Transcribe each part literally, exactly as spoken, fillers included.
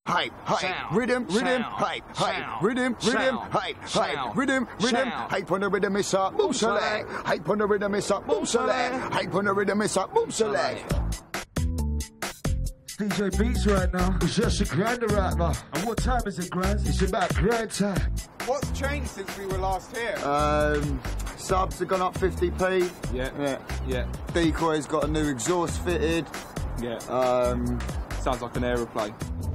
hype, hype, sound, rhythm, rhythm, sound, hype, sound, hype, rhythm, rhythm, sound, hype, sound, hype, rhythm, rhythm, sound. hype on the rhythm is up, boom select, hype on the rhythm is up, boom select, hype on the rhythm is up, boom select. D J Beats right now. It's just a grinder right now. And what time is it, Grand? It's about grind time. What's changed since we were last here? Um, subs have gone up fifty p. Yeah. Yeah. Yeah. Decoy's got a new exhaust fitted. Yeah. Um, Sounds like an aeroplane.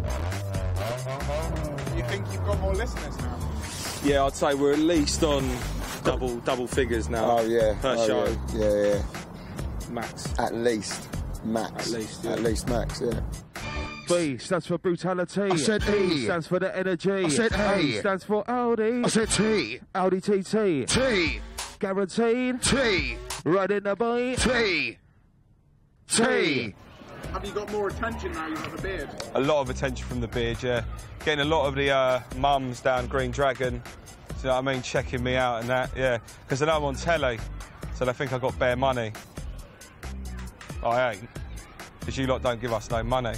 You think you've got more listeners now? Yeah, I'd say we're at least on double double figures now. oh yeah. Per oh, show. Yeah. yeah, yeah. Max. At least. Max. At least, yeah. At least max, yeah. B stands for brutality. I said E. E stands for the energy. I said A. A stands for Audi. I said T. Audi T T. T. Guaranteed. T. Riding the beat. T. T. Have you got more attention now you've got the beard? A lot of attention from the beard, yeah. Getting a lot of the uh, mums down Green Dragon, do you know what I mean, checking me out and that, yeah. Because they know I'm on telly, so they think I got bare money. I ain't, because you lot don't give us no money.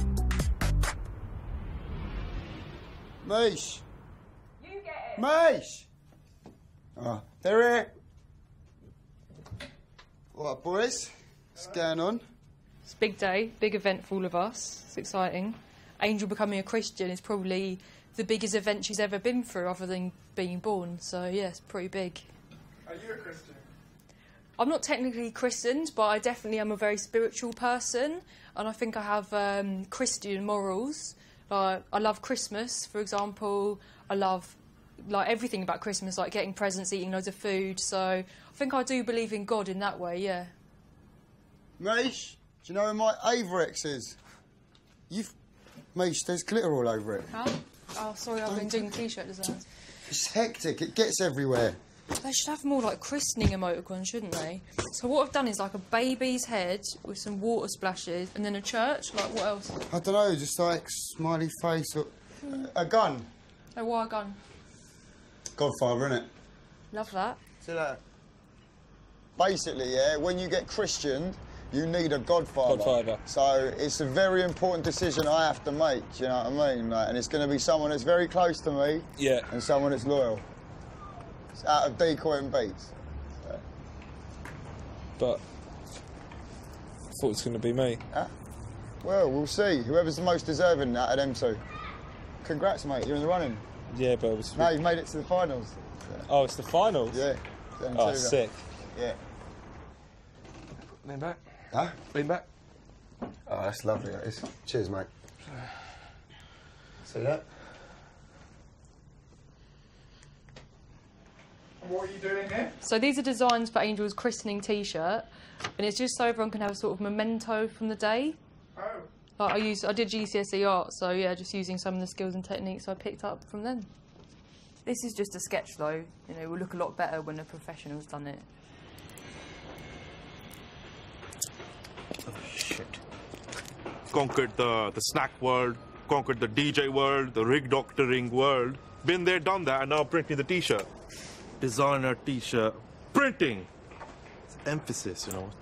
Mish. You get it. Mish. Oh, they're here. What up, boys? What's going on? It's a big day, big event for all of us. It's exciting. Angel becoming a Christian is probably the biggest event she's ever been through other than being born. So, yeah, it's pretty big. Are you a Christian? I'm not technically christened, but I definitely am a very spiritual person. And I think I have um, Christian morals. Like, I love Christmas, for example. I love like everything about Christmas, like getting presents, eating loads of food. So I think I do believe in God in that way, yeah. Mish, do you know where my Averex is? You've... Mish, there's glitter all over it. Huh? Oh, sorry, I've been doing T-shirt designs. It's hectic, it gets everywhere. They should have more, like, christening emoticons, shouldn't they? So what I've done is, like, a baby's head with some water splashes and then a church. Like, what else? I don't know, just like smiley face or... Hmm. A gun. A wire gun. Godfather, innit? Love that. See that? Basically, yeah, when you get Christianed, you need a godfather. Godfather. So it's a very important decision I have to make, you know what I mean? Like, and it's going to be someone that's very close to me. Yeah. And someone that's loyal. It's out of Decoy and Beats. So. But I thought it was going to be me. Huh? Well, we'll see. Whoever's the most deserving out of them two. Congrats, mate. You're in the running. Yeah, but it was... Now you've made it to the finals. So. Oh, it's the finals? Yeah. Them Oh, two, sick. Yeah. Lean back. Huh? Lean back. Oh, that's lovely, that is. Cheers, mate. See that? What are you doing here? So these are designs for Angel's christening T-shirt, and it's just so everyone can have a sort of memento from the day. Oh. Like I used, I did G C S E art, so yeah, just using some of the skills and techniques I picked up from them. This is just a sketch, though. You know, it will look a lot better when a professional's done it. Oh, shit. Conquered the, the snack world, conquered the D J world, the rig doctoring world. Been there, done that, and now printing the T-shirt. Designer T-shirt. Printing! It's emphasis, you know.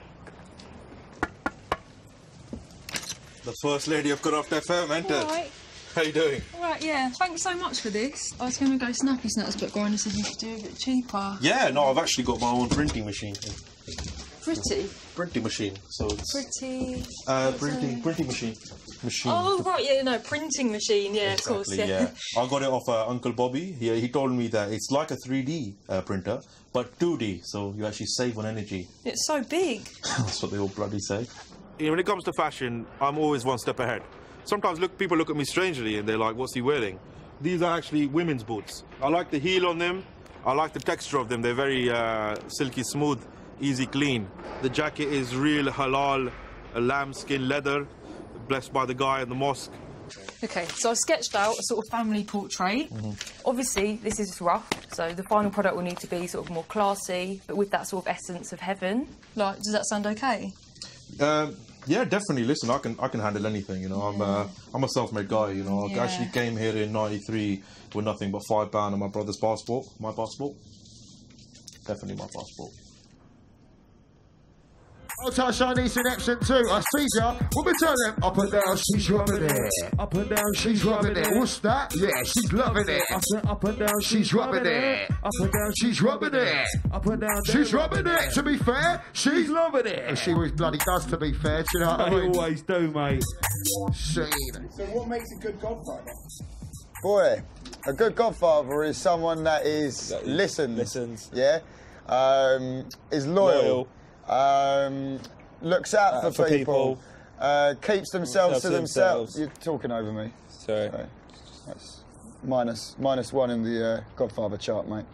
The first lady of Kurupt F M entered. All right. How you doing? All right, yeah. Thanks so much for this. I was going to go snappy snaps, but Grinder said you could do a bit cheaper. Yeah, no, I've actually got my own printing machine. Pretty. Printing machine, so it's... Pretty. Uh, printing, printing machine. Machine. Oh, right, yeah, no, printing machine, yeah, Exactly, of course, yeah. yeah. I got it off uh, Uncle Bobby. He, he told me that it's like a three D uh, printer, but two D, so you actually save on energy. It's so big. That's what they all bloody say. You know, when it comes to fashion, I'm always one step ahead. Sometimes look, people look at me strangely and they're like, what's he wearing? These are actually women's boots. I like the heel on them. I like the texture of them. They're very uh, silky smooth, easy clean. The jacket is real halal, uh, lambskin leather, blessed by the guy in the mosque. OK, so I sketched out a sort of family portrait. Mm-hmm. Obviously, this is rough, so the final product will need to be sort of more classy, but with that sort of essence of heaven. Like, does that sound OK? Um, yeah, definitely. Listen, I can I can handle anything. You know, I'm uh, I'm a self-made guy. You know, Yeah. I actually came here in ninety-three with nothing but five pound and my brother's passport. My passport, definitely my passport. I'll touch on these in action too. I see ya. What we tell them? Up and down, she's rubbing it. Up and down, she's rubbing it. What's that? Yeah, she's loving it. Up and up and down, she's rubbing it. Up and down, she's rubbing it. Up and down, she's rubbing it. To be fair, she's loving it. And she always bloody does. To be fair, do you know what I mean? Always do, mate. Scene. So what makes a good godfather? Boy, a good godfather is someone that is That listens. listens. Yeah. Um, is loyal. Um, looks out Uh, for, for people. people. Uh, keeps themselves to to themselves. themselves. You're talking over me. Sorry. Sorry. That's minus minus one in the uh, Godfather chart, mate.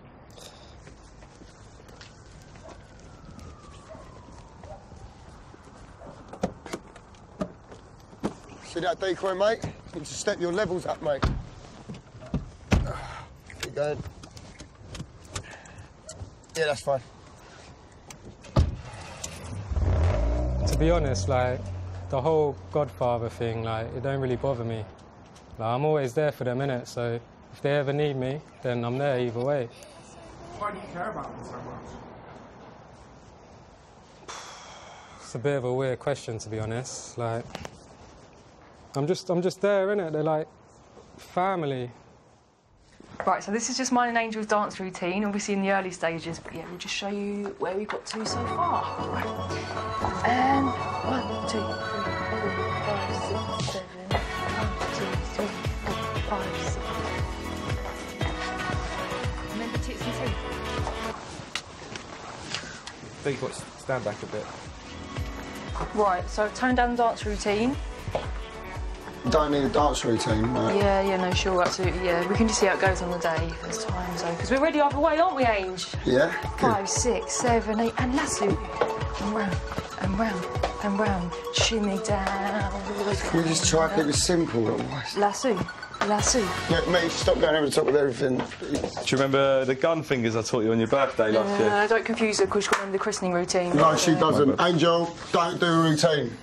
See that decoy, mate? You need to step your levels up, mate. Keep going. Yeah, that's fine. To be honest, like, the whole Godfather thing, like, it don't really bother me. Like, I'm always there for them, innit? So if they ever need me, then I'm there either way. Why do you care about them so much? It's a bit of a weird question, to be honest. Like, I'm just, I'm just there, innit? They're like family. Right, so this is just mine and Angel's dance routine, obviously in the early stages, but yeah, we'll just show you where we got to so far. Right. And one, two, three, four, five, six, seven. One, two, three, four, five, six. Remember tits and teeth. Think what? Stand back a bit. Right, so tone down the dance routine. Don't need a dance routine, mate. Yeah, yeah, no, sure, absolutely, yeah. We can just see how it goes on the day if there's time, so. Because we're ready either way, aren't we, Ange? Yeah? Five, six, seven, eight, and lasso. And round, and round, and round. Shimmy down. Can we just try to keep it simple otherwise? Lasso, lasso. Yeah, mate, stop going over the top of everything. Do you remember the gun fingers I taught you on your birthday last year? Uh, don't confuse her because she's got the christening routine. No, she doesn't. Angel, don't do a routine.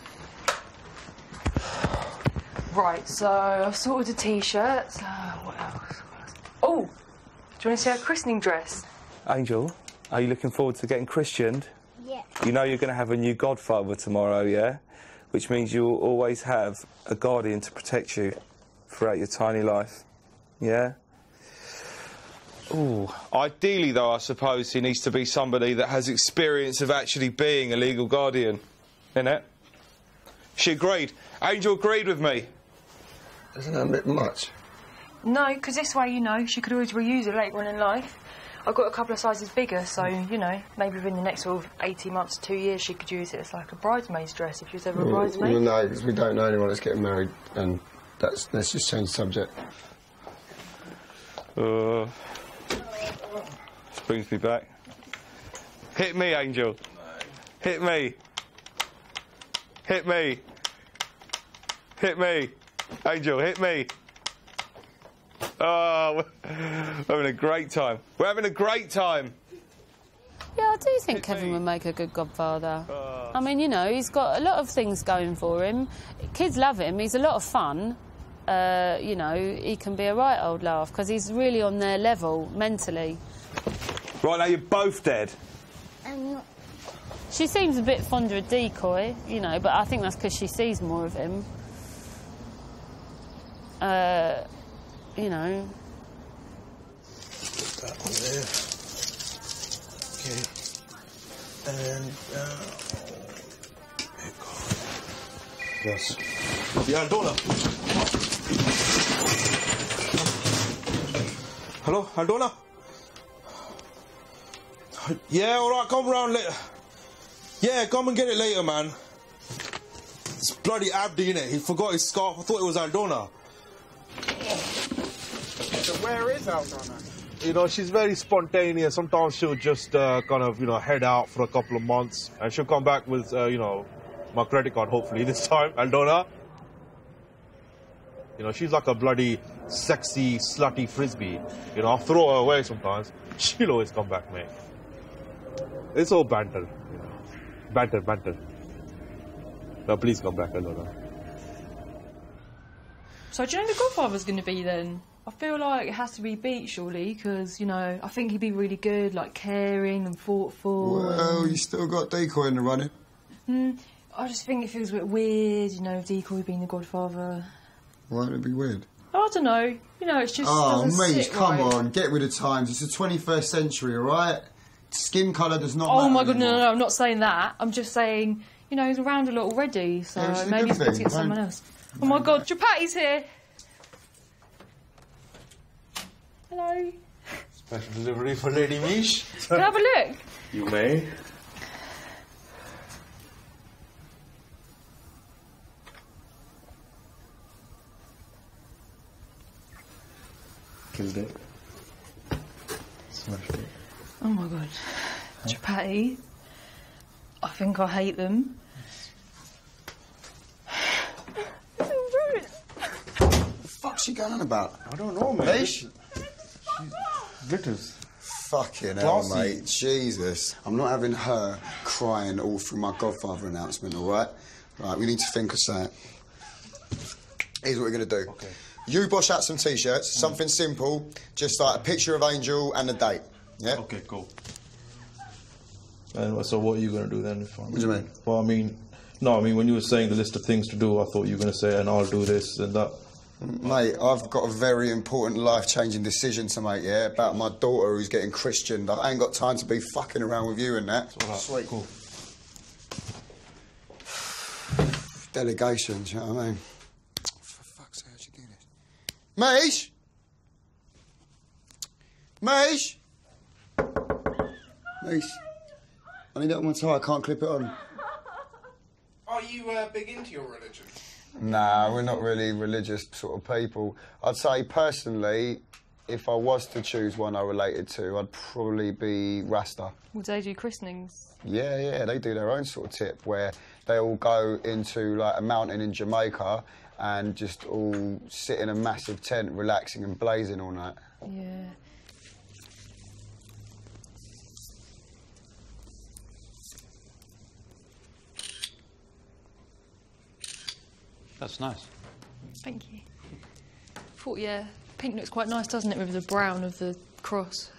Right, so I've sorted the t-shirts. Uh, what else? Oh, do you want to see our christening dress? Angel, are you looking forward to getting christened? Yeah. You know you're going to have a new godfather tomorrow, yeah? Which means you'll always have a guardian to protect you throughout your tiny life, yeah? Ooh. Ideally, though, I suppose he needs to be somebody that has experience of actually being a legal guardian, innit? She agreed. Angel agreed with me. Isn't that a bit much? No, because this way, you know, she could always reuse it later on in life. I've got a couple of sizes bigger, so, you know, maybe within the next sort of eighteen months, two years, she could use it as like a bridesmaid's dress if she was ever a bridesmaid. Well, no, because we don't know anyone that's getting married, and that's, let's just change the subject. Uh, this brings me back. Hit me, Angel. Hit me. Hit me. Hit me. Angel, hit me. Oh, we're having a great time. We're having a great time. Yeah, I do think Kevin would make a good godfather. Oh. I mean, you know, he's got a lot of things going for him. Kids love him. He's a lot of fun. Uh, you know, he can be a right old laugh because he's really on their level mentally. Right, now you're both dead. Um, She seems a bit fonder of Decoy, you know, but I think that's because she sees more of him. Uh, you know. That one there. Okay. And uh, here goes. Yes. Yeah, Aldona. Hello, Aldona? Yeah, all right, come round later. Yeah, come and get it later, man. It's bloody Abdi, innit? He forgot his scarf. I thought it was Aldona. So where is Aldona? You know, she's very spontaneous. Sometimes she'll just uh, kind of, you know, head out for a couple of months. And she'll come back with, uh, you know, my credit card, hopefully, this time. Aldona. You know, she's like a bloody sexy, slutty frisbee. You know, I'll throw her away sometimes. She'll always come back, mate. It's all banter, you know. Banter, banter. Now, please come back, Aldona. So do you know who the godfather's going to be then? I feel like it has to be Beat, surely, because, you know, I think he'd be really good, like caring and thoughtful. Well, you still got Decoy in the running. Hmm, I just think it feels a bit weird, you know, Decoy being the godfather. Why would it be weird? I don't know. You know, it's just. Oh, doesn't mate, sit come right. on, get with the times. It's the twenty-first century, all right? Skin colour does not Oh matter my god, no, anymore. no, no, I'm not saying that. I'm just saying, you know, he's around a lot already, so Yeah, which is a maybe good he's going to thing, get someone right? else. Oh my god, Chapati's here! Hello. Special delivery for Lady Mish. Can I have a look? You may. Killed it. Smashed it. Oh my god. Chapati. I think I hate them. What the fuck's she going on about? I don't know, mate. Mish? Glitters. Fucking hell, Classy. mate. Jesus. I'm not having her crying all through my Godfather announcement, all right? Right, we need to think of something. Here's what we're going to do. Okay. You bosh out some T-shirts, something simple, just like a picture of Angel and a date, yeah? Okay, cool. And so what are you going to do then? If What do you mean? Well, I mean, no, I mean, when you were saying the list of things to do, I thought you were going to say, and I'll do this and that. Mate, I've got a very important life-changing decision to make, yeah, about my daughter who's getting Christianed. I ain't got time to be fucking around with you and that. Sweet. Cool. Delegations, you know what I mean? For fuck's sake, how'd you do this? Mish? Mish? Mish? I need that on my tie, I can't clip it on. Are you uh, big into your religion? Nah, we're not really religious sort of people. I'd say, personally, if I was to choose one I related to, I'd probably be Rasta. Would they do christenings? Yeah, yeah, they do their own sort of tip where they all go into, like, a mountain in Jamaica and just all sit in a massive tent, relaxing and blazing all night. Yeah. That's nice. Thank you. Thought, yeah, pink looks quite nice, doesn't it, with the brown of the cross?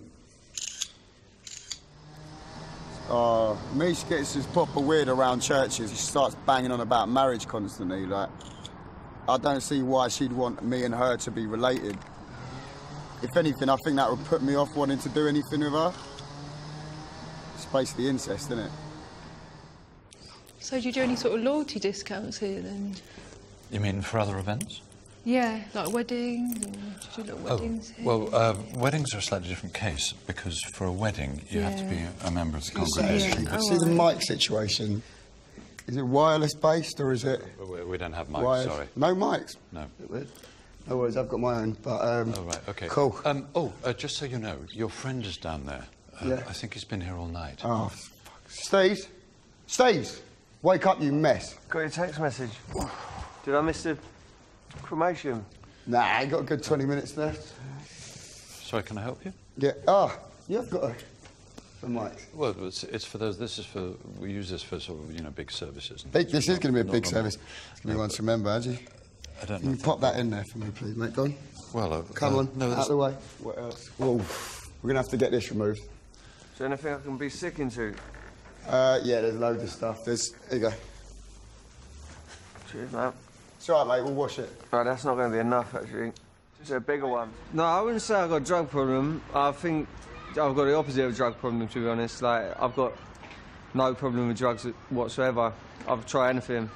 Oh, Mish gets his proper weird around churches. He starts banging on about marriage constantly. Like, I don't see why she'd want me and her to be related. If anything, I think that would put me off wanting to do anything with her. It's basically incest, isn't it? So do you do any sort of loyalty discounts here then? You mean for other events? Yeah, like weddings, or do you do little weddings here? Well, uh, weddings are a slightly different case because for a wedding you have to be a member of the congregation. Yeah. See the mic situation. Is it wireless based or is it? We, we don't have mics, wired? sorry. No mics? No. No worries, I've got my own, but... Um, Oh, right, OK. Cool. Um, oh, uh, just so you know, your friend is down there. Uh, Yeah. I think he's been here all night. Oh, fuck. Steve? Steve! Wake up, you mess. Got your text message. Did I miss the cremation? Nah, I got a good twenty minutes left. Sorry, can I help you? Yeah. Ah, you've got a... The mic. Well, it's, it's for those. This is for. We use this for sort of, you know, big services. And Big, this is going to be a not- big not- service. Give me one to remember, Angie. I don't Can know. you if pop that in there for me, please, mate? Go on. Well, uh, Come uh, on, no, out that's- of the way. What else? Whoa, we're going to have to get this removed. Is there anything I can be sick into? Uh, yeah, there's loads of stuff. There's... Here you go. Cheers, mate. It's all right, mate, we'll wash it. Right, that's not going to be enough, actually. Just a bigger one. No, I wouldn't say I've got a drug problem. I think I've got the opposite of a drug problem, to be honest. Like, I've got no problem with drugs whatsoever. I'll try anything.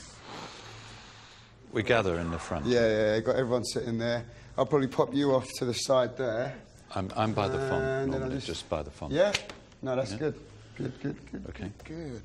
We gather in the front. Yeah, yeah, yeah, got everyone sitting there. I'll probably pop you off to the side there. I'm, I'm by the font. And then Normally, I'll just- just by the font. Yeah? No, that's Yeah. good. Good, good, good. Okay. Good.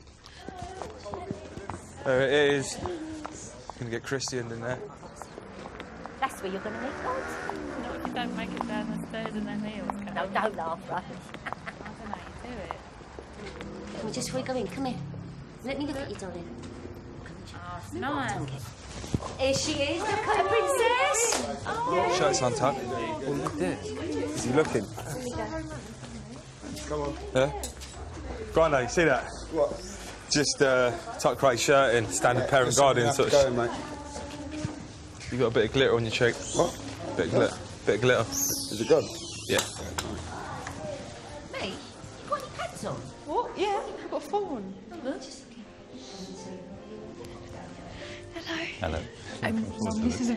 There it is. Gonna get christened in there. That's where you're going to make God. Not if you don't make it down the stairs and then he'll come. No, don't laugh, right? I don't know, you do it. Come on, just before you go in, come here. Let me look at you, darling. Oh, it's nice. Here she is, look at her princess. Oh, Shirt's untucked. Oh, look at this. Is he looking? Come on. Yeah? Grande, you see that? What? Just uh, tuck right shirt in, standard Yeah, parent listen, we guardian have sort to of. go, mate. You got a bit of glitter on your cheek. What? Bit of glitter. Bit of glitter. Is it gone? Yeah. Mate, you got any pads on? What? Yeah, I've got a phone. Oh, just looking.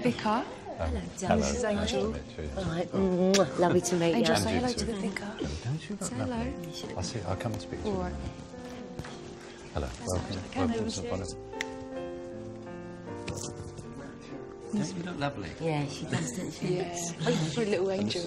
vicar. Hello, Hello. This is Angel. All right, mwah, lovely to meet Angel, you. say hello to the vicar. Don't you? Say hello. I'll see. I'll come and speak to All you. right. Hello. Welcome. Welcome to the bonnet. Don't you look lovely? Yeah, she does, doesn't she? Yeah. Oh, you're a little angel.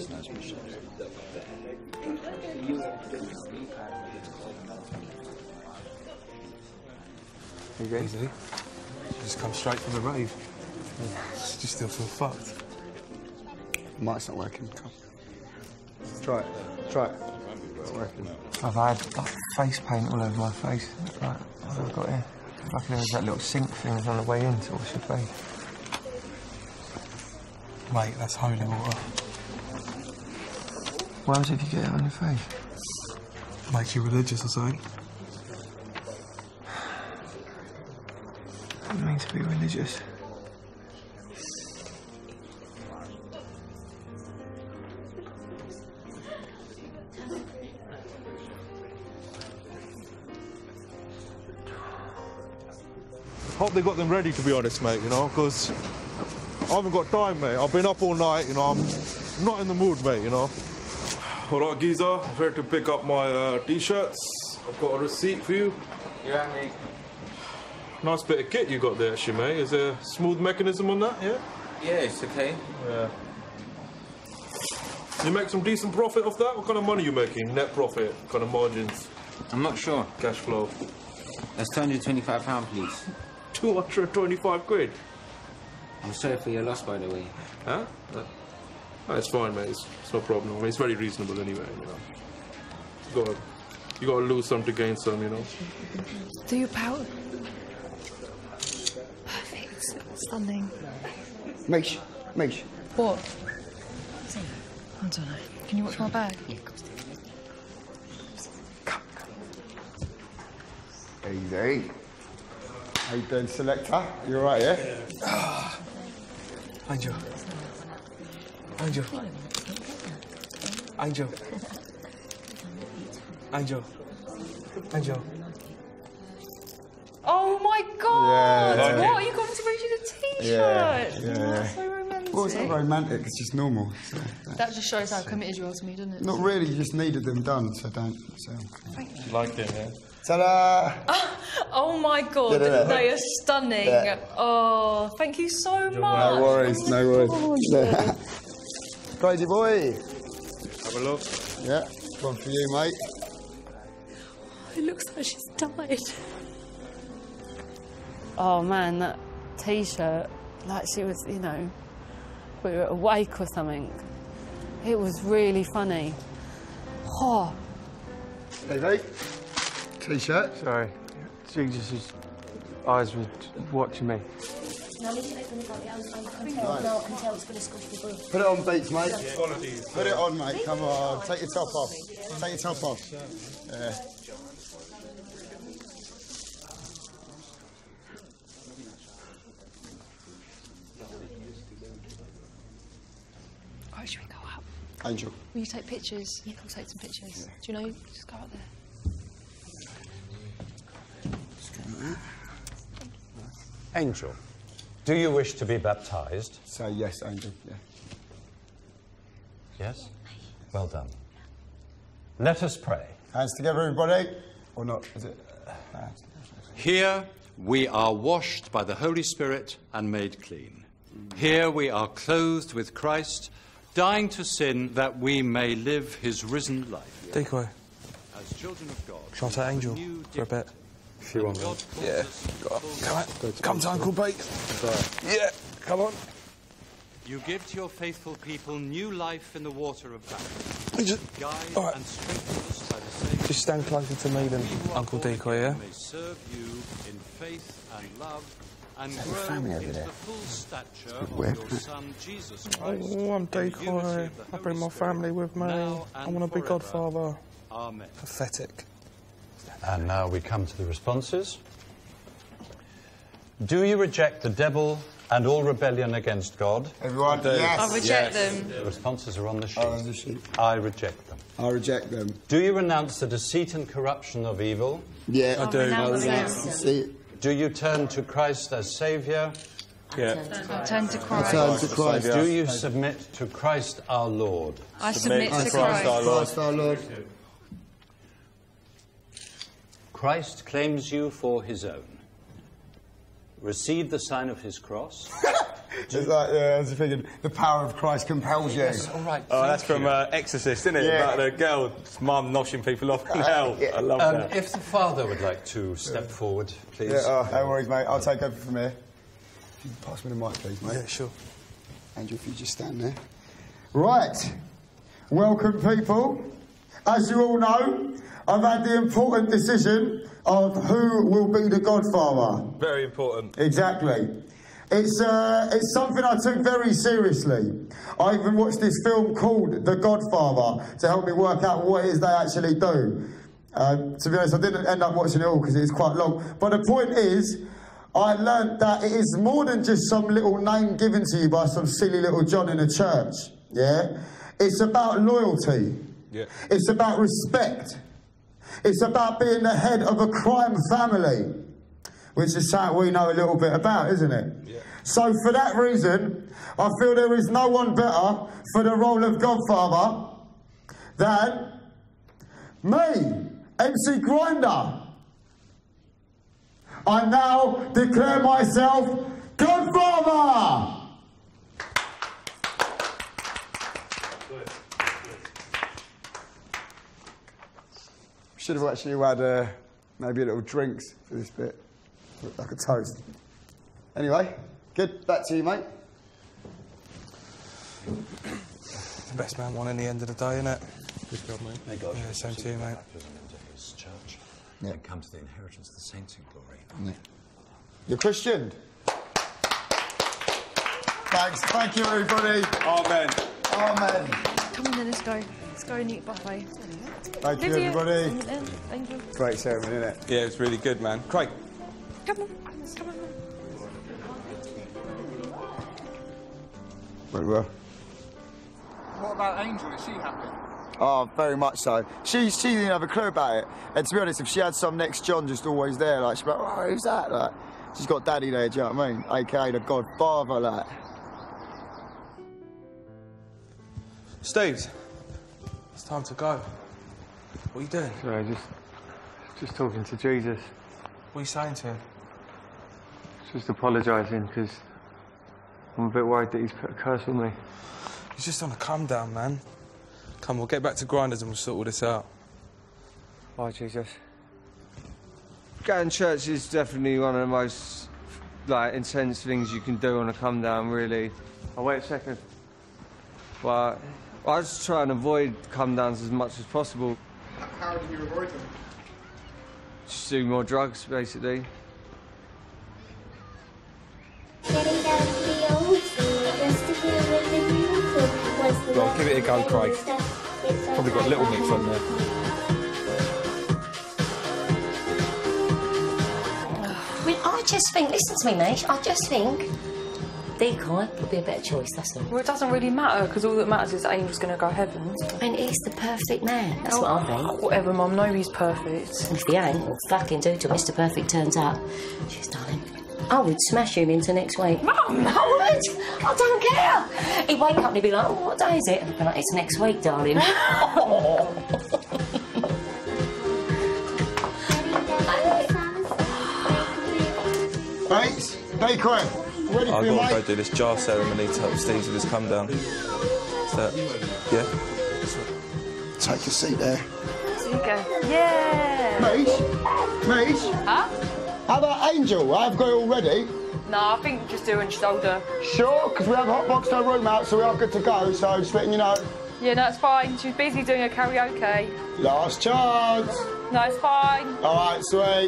Easy. Just come straight from the rave. Yeah. You still feel fucked. Mic's not working. Come. Try it. Try it. It's working. I've had like, face paint all over my face. Like, I've got here. Like there was that little sink thing on the way in, so it should be. Mate, that's holy water. What happens if you get it on your face? Makes you religious or something. What do you mean to be religious? Hope they got them ready, to be honest, mate, you know, because I haven't got time, mate. I've been up all night, you know, I'm not in the mood, mate, you know. All right, geezer, I'm here to pick up my uh, T-shirts. I've got a receipt for you. Yeah, mate. Nice bit of kit you got there, actually, mate. Is there a smooth mechanism on that, yeah? Yeah, it's okay. Yeah. You make some decent profit off that? What kind of money are you making? Net profit? What kind of margins? I'm not sure. Cash flow? That's two hundred twenty-five pounds, please. two hundred twenty-five quid? I'm sorry for your loss, by the way. Huh? No. Oh, it's fine, mate. It's, it's no problem. I mean, it's very reasonable anyway, you know. You gotta, you gotta lose some to gain some, you know. Do your power. Perfect. Stunning. Mish, Mish. What? I don't know. Can you watch my bag? Yeah, of course. Easy. How you doing, selector? You all right, yeah? Ah. Angel. Angel. Angel. Angel. Angel. Oh my God! Yeah, yeah. What? You got to read you the T-shirt. Yeah, yeah. Oh, that's so romantic. Well, it's not romantic. It's just normal. So, that just shows how committed you are to me, doesn't it? not really. You just needed them done, so don't. So. Thank you. Like it, yeah? Ta-da! Oh my God, Yeah, they are stunning. Yeah. Oh, thank you so much. No worries, oh no worries. Crazy boy. Have a look. Yeah, one for you, mate. It looks like she's died. Oh man, that T-shirt, like she was, you know, we were at a wake or something. It was really funny. Oh. Hey, mate. T-shirt. Sorry. Jesus' eyes were watching me. No, leave it open the body. I can tell. No, I can tell it's going to squish the ball. Put it on, Beats, mate. Qualities. Put it on, mate. Come on. Take your top off. Take your top off. Yeah. Right, should we go up? Angel. Will you take pictures? Yeah, I'll take some pictures. Do you know? Just go up there. Angel, do you wish to be baptized? Say yes, Angel. Yeah. Yes? Well done. Let us pray. Hands together, everybody. Or not? Is it? Uh, Here we are washed by the Holy Spirit and made clean. Here we are clothed with Christ, dying to sin that we may live his risen life. Decoy. As children of God. Shall I take Angel for a bit? If you want to. Yeah. Go on. Come on. Come to Uncle Pete. Yeah. Come on. You give to your faithful people new life in the water of baptism. Just, Guide all right. and strengthen us by the same. Just stand closer to me than Uncle Decoy, yeah? May serve you in faith and love and Is that grow your family over into there? the full stature good of whip, your isn't it? Son Jesus Christ. Oh, I'm Decoy. I bring my family with me. I want to be godfather. Amen. Pathetic. And now we come to the responses. Do you reject the devil and all rebellion against God? Everyone, yes. I reject yes. them. The responses are on the sheet. Oh, on the sheet. I reject them. I reject them. Do you renounce the deceit and corruption of evil? Yeah, I do. I renounce it. Do you turn to Christ as Saviour? Yeah. I turn to Christ. I turn to Christ. Do you submit to Christ our Lord? I submit to Christ. our Lord. Christ our Lord. Christ claims you for his own. Receive the sign of his cross. It's like, yeah, I was thinking, the power of Christ compels you. Yes, all right. Oh, that's from uh, Exorcist, isn't it? Yeah. About the girl's mum noshing people off in hell. Yeah. I love Um, that. if the father would like to step forward, please. Yeah, oh, no worries, mate. I'll take over from here. If you can pass me the mic, please, mate. Yeah, sure. Andrew, if you just stand there. Right. Welcome, people. As you all know, I've had the important decision of who will be the godfather. Very important. Exactly. It's, uh, it's something I took very seriously. I even watched this film called The Godfather to help me work out what it is they actually do. Uh, to be honest, I didn't end up watching it all because it is quite long. But the point is, I learnt that it is more than just some little name given to you by some silly little John in a church. Yeah? It's about loyalty. Yeah. It's about respect. It's about being the head of a crime family, which is something we know a little bit about, isn't it? Yeah. So for that reason, I feel there is no one better for the role of Godfather than me, M C Grinder. I now declare myself Godfather! Should have actually had uh, maybe a little drinks for this bit. Like a toast. Anyway, good. Back to you, mate. The best man won in the end of the day, innit? Good job, mate. May God yeah, same to you, mate. Into his church yeah. and come to the inheritance of the saints in glory. Yeah. You're Christian. Thanks. Thank you, everybody. Amen. Amen. Come on then, let's go. Let's go and eat buffet. Thank you, everybody. Thank you. Great ceremony, isn't it? Yeah, it's really good, man. Craig. Come on. Come on. Very well. What about Angel? Is she happy? Oh, very much so. She, she didn't have a clue about it. And to be honest, if she had some next John just always there, like, she'd be like, oh, who's that? Like, she's got Daddy there, do you know what I mean? A K A the Godfather, like. Steve, it's time to go. What are you doing? Sorry, just, just talking to Jesus. What are you saying to him? Just apologising, because I'm a bit worried that he's put a curse on me. He's just on a come down, man. Come, we'll get back to Grinders and we'll sort all this out. Bye, Jesus. Going to church is definitely one of the most, like, intense things you can do on a come down, really. Oh, wait a second. But I just try and avoid come downs as much as possible. How do you avoid them? Just do more drugs, basically. Well, give it a go, Craig. Probably got Little Mix on there. I mean, I just think, listen to me, mate, I just think decoy would be a better choice, that's all. Well, it doesn't really matter, because all that matters is that Angel's going to go heaven. I mean, he's the perfect man, that's oh, what I think. Whatever, Mum, no, he's perfect. And if he ain't, well, fucking do till Mister Perfect turns up. Jeez, darling, I would smash him into next week. Mum, I would! I don't care! He'd wake up and he'd be like, oh, what day is it? And I'd be like, it's next week, darling. Right, decoy. Ready for I've you, got to mate? go do this jar ceremony to help Steve with his come down. Is that, yeah? Take your seat there. So you go. Yeah! Mate? Mate? Huh? How about Angel? I've got it all ready. No, I think just do it when she's older. Sure, because we have hot boxed her room out, so we are good to go, so just letting you know. Yeah, no, it's fine. She was busy doing her karaoke. Last chance. No, it's fine. All right, sweet.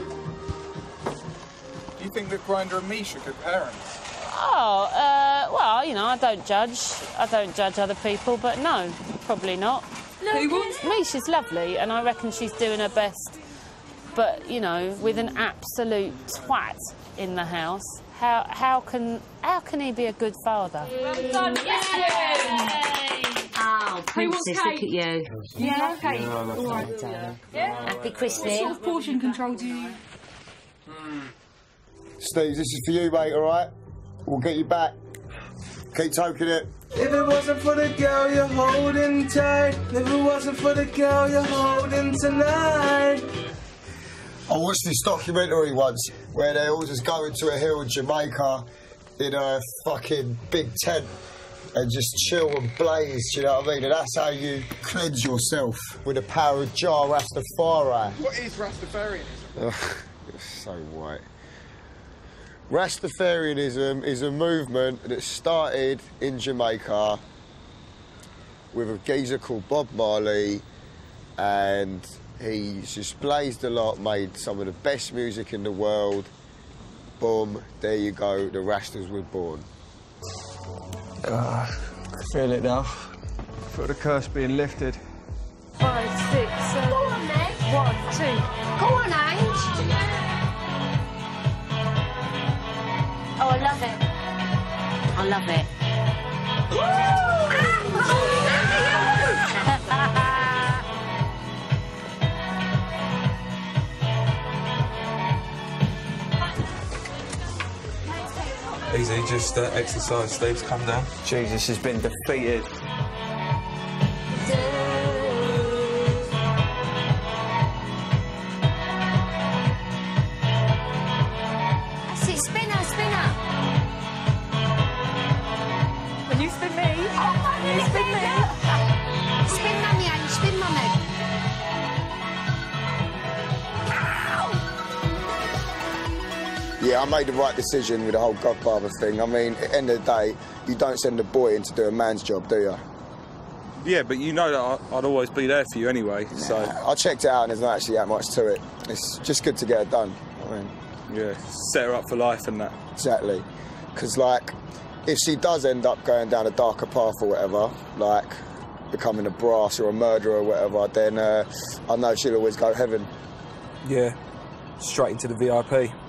Do you think that Grinder and Misha are good parents? Oh, uh, well, you know, I don't judge. I don't judge other people, but no, probably not. Who wants? Misha's lovely, and I reckon she's doing her best. But, you know, with an absolute twat in the house, how how can how can he be a good father? Well done, yes! Oh, princess, look at you. Yeah, okay. Yeah, all right. yeah. Yeah. Happy Christmas. What sort of portion control do you? Steve, this is for you, mate, all right? We'll get you back. Keep toking it. If it wasn't for the girl you're holding tight, if it wasn't for the girl you're holding tonight. I watched this documentary once where they all just go into a hill in Jamaica in a fucking big tent and just chill and blaze, do you know what I mean? And that's how you cleanse yourself with the power of Jah Rastafari. What is Rastafarianism? Ugh, you're so white. Rastafarianism is a movement that started in Jamaica with a geezer called Bob Marley, and he's just blazed a lot, made some of the best music in the world. Boom, there you go, the Rastas were born. Uh, I feel it now. I feel the curse being lifted. Five, six, seven. Go on, then. One, two. Go on, Ange. Oh, I love it. I love it. Easy, just uh, exercise, Steve's come down. Jesus has been defeated. That's it, spinner, spinner. Will you spin me? Oh, you spin me? Spin mummy, Ange, spin mummy. Yeah, I made the right decision with the whole Godfather thing. I mean, at the end of the day, you don't send a boy in to do a man's job, do you? Yeah, but you know that I'd always be there for you anyway, so... I checked it out and there's not actually that much to it. It's just good to get it done. I mean... Yeah, set her up for life and that. Exactly. Because, like, if she does end up going down a darker path or whatever, like becoming a brass or a murderer or whatever, then uh, I know she'll always go heaven. Yeah, straight into the V I P.